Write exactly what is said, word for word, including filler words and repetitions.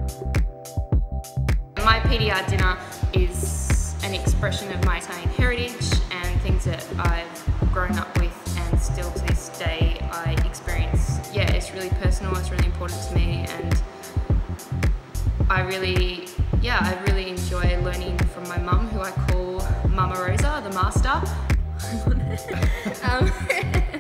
My P D R dinner is an expression of my Italian heritage and things that I've grown up with, and still to this day I experience. Yeah, it's really personal, it's really important to me, and I really, yeah, I really enjoy learning from my mum, who I call Mama Rosa, the master. um,